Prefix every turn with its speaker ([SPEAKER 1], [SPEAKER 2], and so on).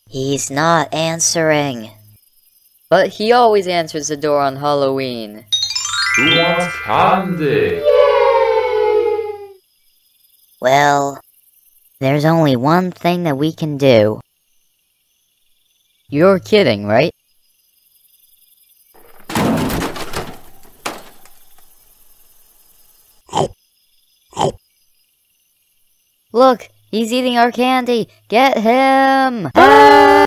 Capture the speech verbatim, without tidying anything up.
[SPEAKER 1] He's not answering.
[SPEAKER 2] But he always answers the door on Halloween.
[SPEAKER 3] Who wants candy?
[SPEAKER 1] Well, there's only one thing that we can do.
[SPEAKER 2] You're kidding, right?
[SPEAKER 1] Look, he's eating our candy. Get him! Ah!